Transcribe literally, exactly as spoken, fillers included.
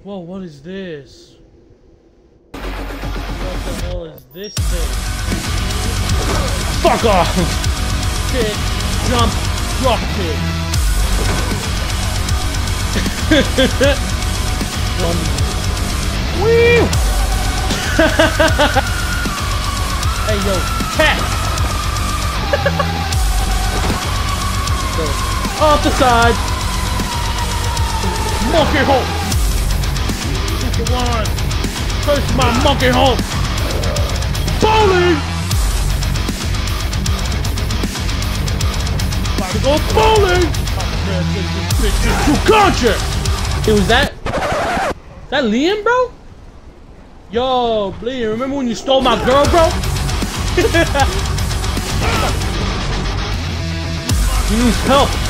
Whoa, what is this? What the hell is this thing? Fuck off! Kick, jump, drop kick. um, Woo! Hey yo, cat! So, off the side. Monkey hole. Monkey one. First my monkey hole. Bowling. About to go bowling. You gotcha. It was that. That Liam, bro? Yo, Liam, remember when you stole my girl, bro? He needs help.